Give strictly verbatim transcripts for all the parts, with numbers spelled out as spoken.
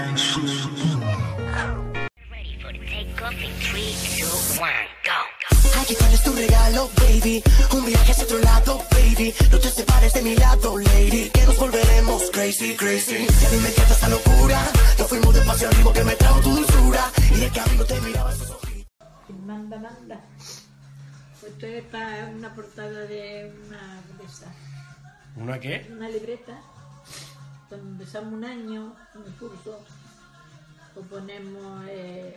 Aquí tienes tu regalo, baby. Un viaje hacia otro lado, baby. No te separes de mi lado, lady. Que nos volveremos crazy, crazy. A mí me encanta esta locura. Yo fuimos despacio al ritmo que me trajo tu dulzura. Y de camino te miraba esos ojitos. Manda, manda. Esto es para una portada de una libreta. ¿Una qué? Una libreta. Cuando empezamos un año en el curso, o ponemos... Eh,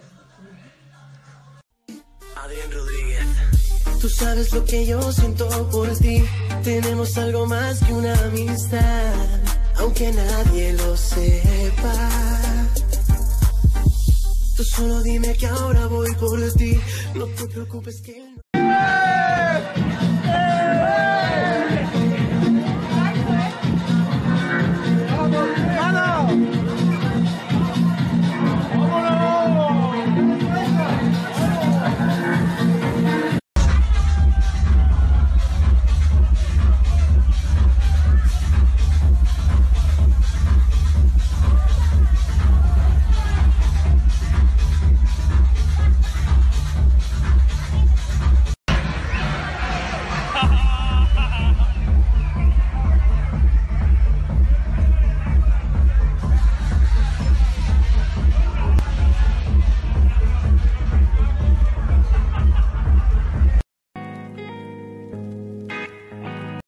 Adrián Rodríguez. Tú sabes lo que yo siento por ti. Tenemos algo más que una amistad, aunque nadie lo sepa. Tú solo dime que ahora voy por ti. No te preocupes que él no...